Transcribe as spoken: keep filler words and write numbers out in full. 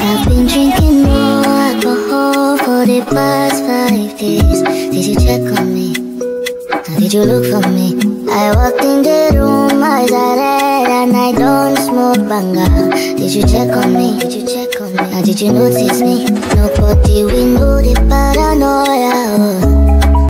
I've been drinking more alcohol for the past five days. Did you check on me? Now did you look for me? I walked in the room, eyes are red, and I don't smoke banga. Did you check on me? Did you check on me? Now did you notice me? Nobody will know the paranoia. Oh.